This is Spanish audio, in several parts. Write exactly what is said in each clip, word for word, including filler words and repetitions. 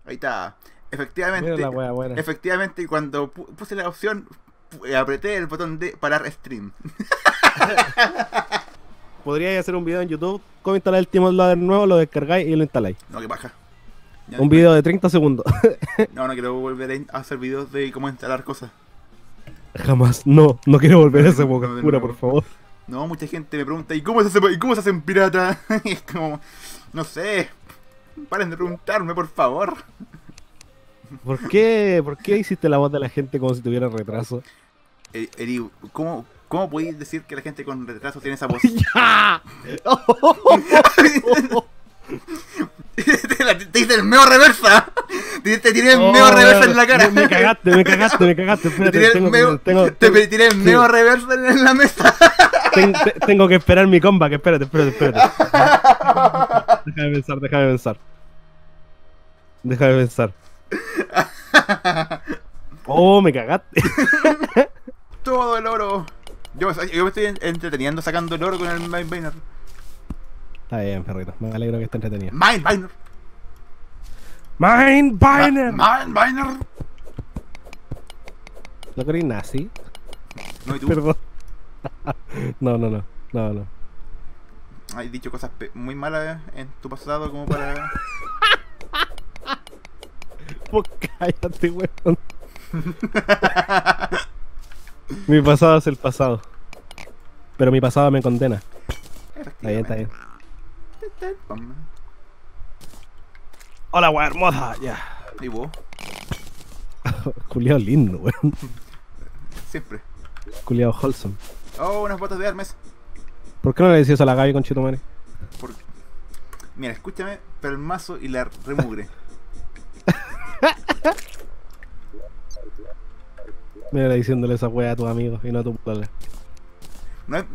Ahí está. Mira Efectivamente, la wea buena. efectivamente cuando pu- puse la opción, pu- apreté el botón de parar stream. Podríais hacer un video en YouTube, cómo instalar el Team Loader nuevo, lo descargáis y lo instaláis. No, que baja. Ya, Un video de treinta segundos. No, no quiero volver a hacer videos de cómo instalar cosas. Jamás. No, no quiero volver a esa boca No, de oscura, nuevo. por favor. No, mucha gente me pregunta, ¿y cómo se hace, ¿y cómo se hacen pirata? Y es como, no sé. Paren de preguntarme, por favor. ¿Por qué, ¿Por qué hiciste la voz de la gente como si tuviera retraso? Eri, Eri, ¿cómo, ¿cómo podéis decir que la gente con retraso tiene esa voz? ¡Ya! te, la- te hice el meo reversa. Te, te tiré el Oh, meo reversa en la cara. Me, me cagaste, me cagaste, me cagaste. Te Espérate, tiré el tengo, meo, tengo, te me tiré el sí. meo reversa en, en la mesa. ten- te- tengo que esperar mi comeback. Espérate, espérate, espérate. Déjame pensar, déjame pensar. Déjame pensar. Oh, me cagaste. Todo el oro. Yo, yo me estoy entreteniendo sacando el oro con el Mindbiner. Está bien, perrito. Me alegro que esté entretenido. Mindbiner. Mindbiner. Mindbiner. ¿Lo queréis nazi? No, y tú. Perdón. No, no, no. No, no. Has dicho cosas pe- muy malas en tu pasado como para... Pues cállate, weón. Mi pasado es el pasado. Pero mi pasado me condena. Está bien, está bien. Hola, weón, hermosa. Ya. Y vos, Culeado lindo, weón. siempre. Culeado wholesome. Oh, unas botas de Hermes. ¿Por qué no le decís eso a la Gaby, conchetumare? Porque... Mira, escúchame, pero el mazo y la remugre. Mira, diciéndole esa wea a tus amigos y no a tu puta. No es...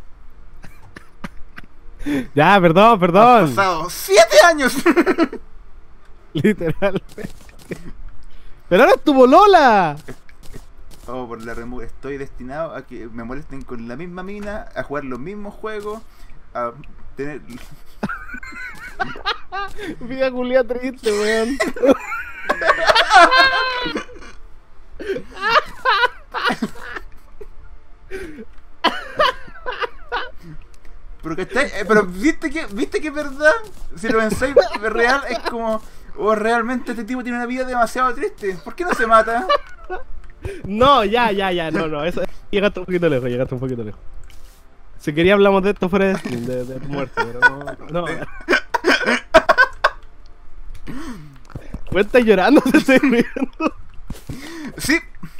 Ya, perdón, Han perdón. pasado siete años. Literalmente. Pero ahora es tu bolola. Oh, por la remugre. Estoy destinado a que me molesten con la misma mina, a jugar los mismos juegos, a tener... Vida culia triste, weón. Pero que está, eh, pero viste que, viste que es verdad. Si lo pensáis de real, es como, oh, realmente este tipo tiene una vida demasiado triste. ¿Por qué no se mata? No, ya, ya, ya, no, no, eso llegaste un poquito lejos, llegaste un poquito lejos. Si quería hablamos de esto fuera de stream, de, de tu muerte, pero no, no. ¿Pues estás llorando? ¿Te estoy riendo? Sí.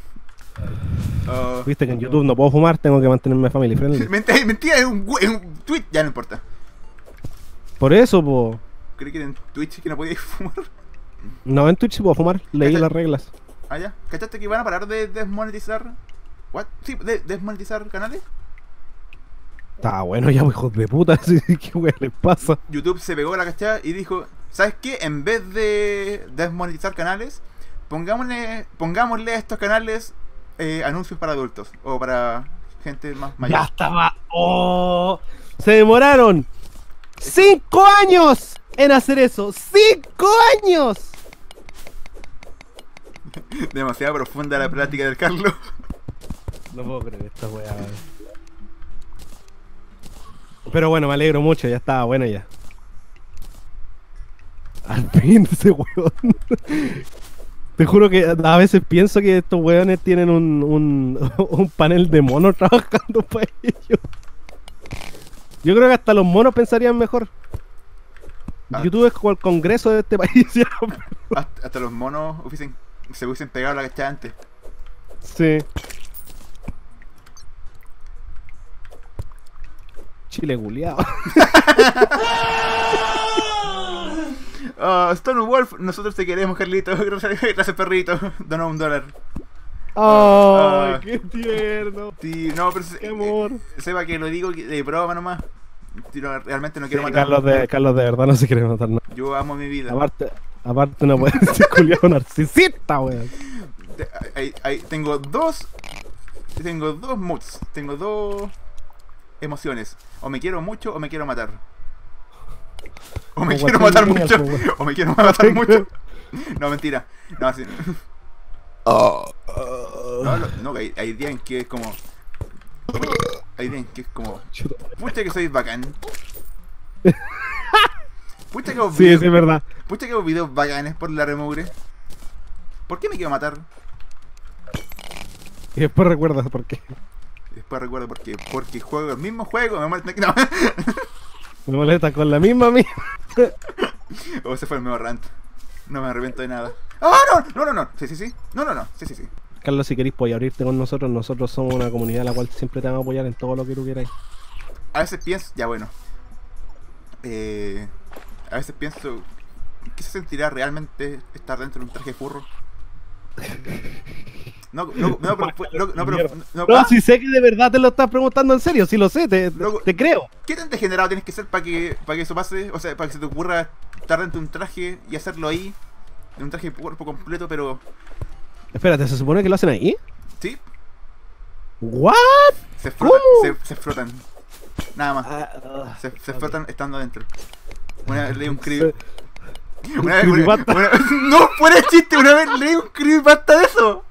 Oh, Viste que en YouTube no puedo fumar, tengo que mantenerme family friendly. mentira, mentira, es un, es un tweet, ya no importa. Por eso, po. Creí que era en Twitch que no podíais fumar. No, en Twitch sí puedo fumar, leí Este- las reglas. Ah, ya. ¿Cachaste que van a parar de desmonetizar? ¿What? Sí, de desmonetizar canales. Está bueno ya, hijos de puta, ¿qué wea les pasa? YouTube se pegó la cachada y dijo, ¿sabes qué? En vez de desmonetizar canales, pongámosle, pongámosle a estos canales eh, anuncios para adultos o para gente más mayor. Ya estaba. ¡Oh! Se demoraron ¡cinco años en hacer eso! ¡Cinco años! Demasiado profunda la plática del Carlos. No puedo creer esta weá. Pero bueno, me alegro mucho, ya estaba bueno ya. Al fin ese weón. Te juro que a veces pienso que estos weones tienen un, un, un panel de monos trabajando para ellos. Yo creo que hasta los monos pensarían mejor. Ah. YouTube es como el congreso de este país. ¿Ya? Hasta, hasta los monos hubiesen, se hubiesen pegado la cachada antes. Sí. Chile culiao. Uh, Stone Wolf, nosotros te queremos, Carlito. Gracias, gracias perrito. Donó un dólar. ¡Ay, Ah. qué tierno! Sí, no, pero se- ¡Qué amor! eh, sepa que lo digo de broma nomás. Sí, no, realmente no quiero Sí, matar. Carlos, de, Carlos de verdad no se quiere matar, no. Yo amo mi vida. Aparte, aparte no puede ser culiao narcisista, weón. Te- ahí- ahí tengo dos. Tengo dos moods. Tengo dos emociones. O me quiero mucho o me quiero matar. O me Como quiero cualquier matar millennial, mucho. pues, weón. O me quiero matar mucho. No, mentira. No, así. Oh, No, no, no, hay, hay días en que es como. Hay días en que es como. Pucha que soy bacán. Pucha que hago sí, videos, sí, es verdad. pucha que hago videos bacanes por la remugre. ¿Por qué me quiero matar? Y después recuerdas por qué. Y después recuerdo por qué. Porque juego el mismo juego. Me molesta. No. Me molesta con la misma mía. O ese fue el mejor rant. No me arrepiento de nada. ¡Ah, no! No, no, no. Sí, sí, sí. No, no, no. Sí, sí, sí. Carlos, si queréis pues, abrirte con nosotros, nosotros somos una comunidad a la cual siempre te vamos a apoyar en todo lo que tú quieras. A veces pienso. Ya, bueno. Eh, a veces pienso. ¿Qué se sentirá realmente estar dentro de un traje furro? No, no, no, pero, fue- no, no, pero, no, No, ah, si sé que de verdad te lo estás preguntando en serio, si lo sé, te, Loco. te creo. ¿Qué tan degenerado tienes que ser para que, para que eso pase? O sea, para que se te ocurra estar dentro de un traje y hacerlo ahí, en un traje de cuerpo completo, pero Espérate, ¿se supone que lo hacen ahí? sí, ¿What? se frotan, ¿Cómo? se, se frotan, nada más, Ah, se, se ok. frotan estando adentro. Una vez leí un creep, Se- una vez, una, creepypasta. una- no, fuera de chiste, una vez leí un creepypasta de eso.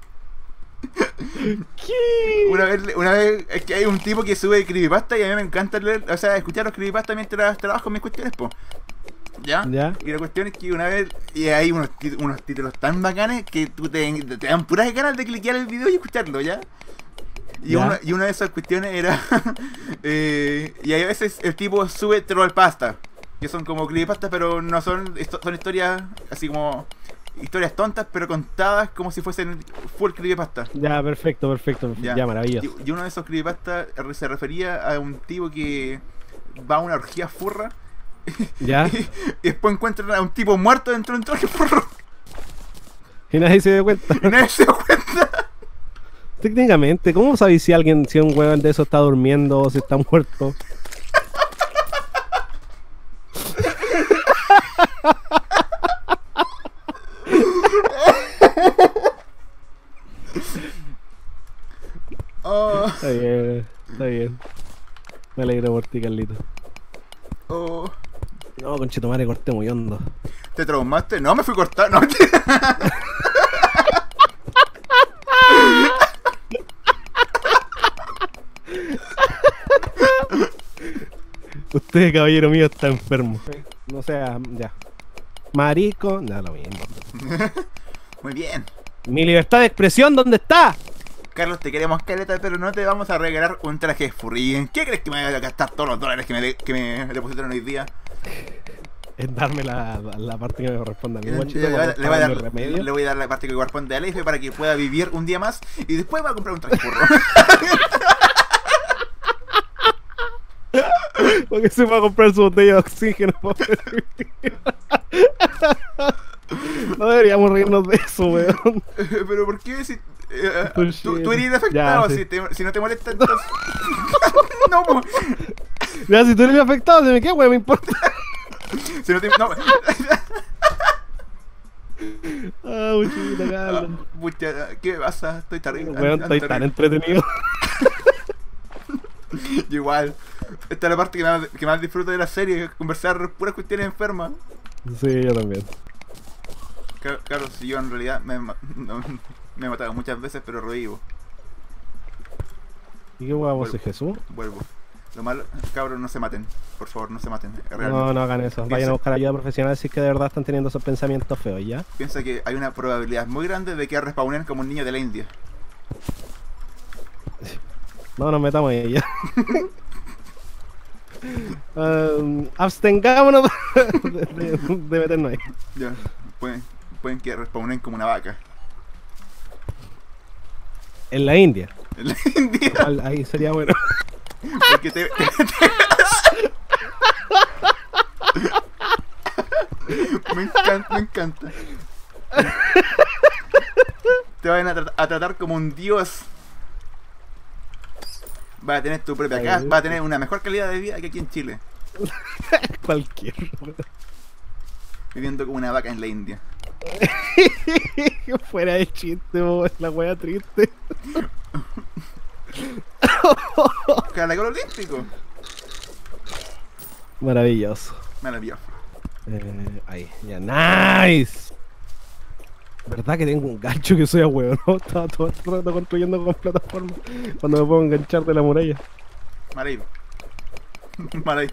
¿Qué? Una vez, una vez, es que hay un tipo que sube creepypasta y a mí me encanta leer, o sea, escuchar los creepypasta mientras trabajo en mis cuestiones, po. ¿Ya? Ya. Y la cuestión es que una vez, y hay unos, tit- unos títulos tan bacanes que tú te, te dan puras ganas de cliquear el video y escucharlo, ¿ya? Y, Ya. Una, y una de esas cuestiones era, eh, y a veces el tipo sube trollpasta, que son como creepypasta, pero no son, esto- son historias así como, historias tontas, pero contadas como si fuesen full creepypasta. Ya, perfecto, perfecto. perfecto. Ya. Ya, maravilloso. Y, y uno de esos creepypasta se refería a un tipo que va a una orgía furra Ya. y, y después encuentran a un tipo muerto dentro de un traje furro Y nadie se dio cuenta. y nadie se dio cuenta. Técnicamente, ¿cómo sabes si alguien, si un huevón de eso está durmiendo o si está muerto? Oh, Está bien, está bien. Me alegro por ti, Carlito. oh. No, conchetumare, corté muy hondo. ¿Te traumaste? No, me fui cortado. No, mentira. Usted, caballero mío, está enfermo. No sea, ya. Marico, nada, lo mismo. Muy bien. Mi libertad de expresión, ¿dónde está? Carlos, te queremos caleta, pero no te vamos a regalar un traje de furry. ¿En qué crees que me voy a gastar todos los dólares que me, de- que me depositaron hoy día? Es darme la, la parte que me corresponde a mí, Le, guachito. le voy a dar- para le voy a pagar dar- mi remedio. le voy a dar la parte que corresponde a Leif para que pueda vivir un día más y después va a comprar un traje furro. Porque se va a comprar su botella de oxígeno para poder vivir. No deberíamos reírnos de eso, weón. Pero ¿por qué si... eh, Pues tú, sí. tú eres afectado, Ya, sí. si, te- si no te molesta entonces... no, po. Ya, si tú eres afectado, se me queda, weón, me importa. Si no te... No. Ah, muchita, Carlos. Pucha, ¿qué pasa? Estoy terrible. Weón, estoy tan entretenido. Igual. Esta es la parte que más, que más disfruto de la serie, conversar puras cuestiones enfermas. Sí, yo también. Ca- Claro, si yo en realidad me, ma- no, me he matado muchas veces, pero revivo. ¿Y qué huevo soy Jesús? Vuelvo. Lo malo, cabros, no se maten. Por favor, no se maten. Realmente. No, no hagan eso. Vayan Piensa- a buscar ayuda profesional si es que de verdad están teniendo esos pensamientos feos, ¿ya? Piensa que hay una probabilidad muy grande de que respawnen como un niño de la India. No nos metamos ahí, ya. Um, abstengámonos de, de- de meternos ahí. Ya, pueden, pueden que respawnen como una vaca. En la India. En la India. Al- Ahí sería bueno. Porque te, te- te- me encanta, me encanta. Te van a, tra- a tratar como un dios. Vas a tener tu propia Ay, casa, Dios. vas a tener una mejor calidad de vida que aquí en Chile, Cualquier. viviendo como una vaca en la India. Fuera de chiste, bo, es la wea triste. Caracol olímpico. Maravilloso. Maravilloso. Eh, ahí, ya, nice. ¿Verdad que tengo un gancho que soy a huevo? ¿No? Estaba todo el rato construyendo con plataforma cuando me puedo enganchar de la muralla. Mal ahí. Mal ahí.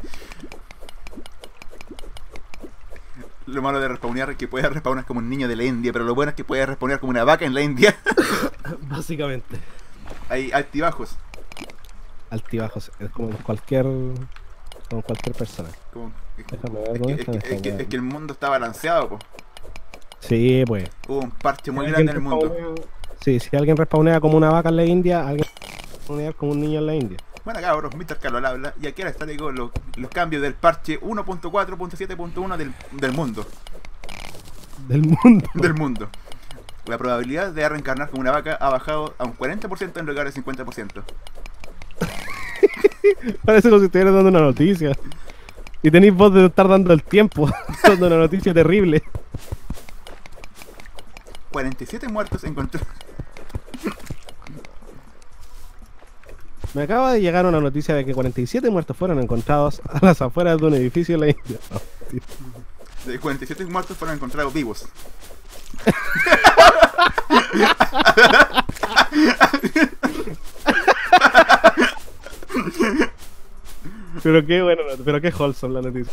Lo malo de respawnear es que puedes respawnar como un niño de la India, pero lo bueno es que puedes respawnear como una vaca en la India. Básicamente. Hay altibajos. Altibajos, es como cualquier. Como cualquier persona. Como, Déjame ver, es, ¿dónde que, está? es, que, es, que, Déjame es que el mundo está balanceado, po. Sí, pues. Hubo un parche muy Si grande en alguien el mundo. respawnea- Sí, si alguien respawnea como una vaca en la India, alguien respawnea como un niño en la India. Bueno, cabros, mister Carlos al habla. Y aquí ahora les traigo los, los cambios del parche uno punto cuatro punto siete punto uno del, del mundo. Del mundo. Del mundo. La probabilidad de reencarnar como una vaca ha bajado a un cuarenta por ciento en lugar de cincuenta por ciento. Parece como si estuvieras dando una noticia. Y tenéis voz de estar dando el tiempo. Dando una noticia terrible. cuarenta y siete muertos encontrados. Me acaba de llegar una noticia de que cuarenta y siete muertos fueron encontrados a las afueras de un edificio en la India. No, tío. De cuarenta y siete muertos fueron encontrados vivos. Pero qué bueno, pero qué wholesome la noticia.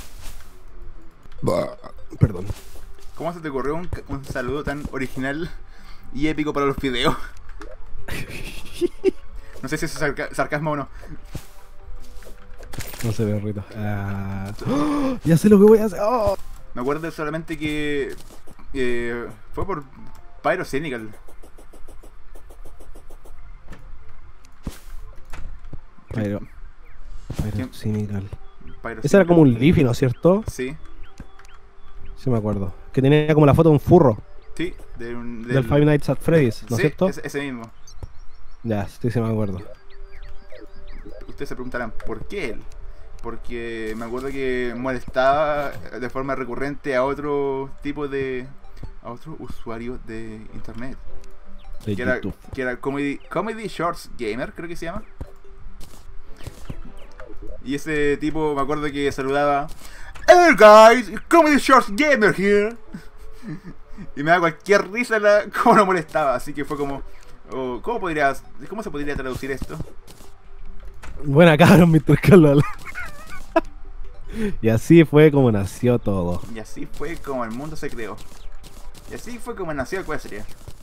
Perdón. ¿Cómo se te ocurrió un, un saludo tan original y épico para los videos? No sé si eso es sarca- sarcasmo o no. No sé, perrito. Ah. ¡Oh! Ya sé lo que voy a hacer. ¡Oh! Me acuerdo solamente que eh, fue por Pyrocynical. Pyro. Pyrocynical. Pyrocynical. Ese era como un Leafy, ¿no es cierto? Sí, Sí me acuerdo. Que tenía como la foto de un furro. sí, de un, Del Five Nights at Freddy's, ¿no es sí, cierto? ese, ese mismo. Ya, sí, sí me acuerdo. Ustedes se preguntarán, ¿por qué él? Porque me acuerdo que molestaba de forma recurrente a otro tipo de... a otro usuario de internet. De Que era, YouTube. que era Comedy, Comedy Shorts Gamer, creo que se llama. Y ese tipo me acuerdo que saludaba: "Hey guys, Comedy Shorts Gamer here". Y me da cualquier risa la, cómo lo molestaba. Así que fue como... oh, ¿cómo, podrías, ¿Cómo se podría traducir esto? Buena cabrón, mister Carlos. Y así fue como nació todo. Y así fue como el mundo se creó. Y así fue como nació Equestria.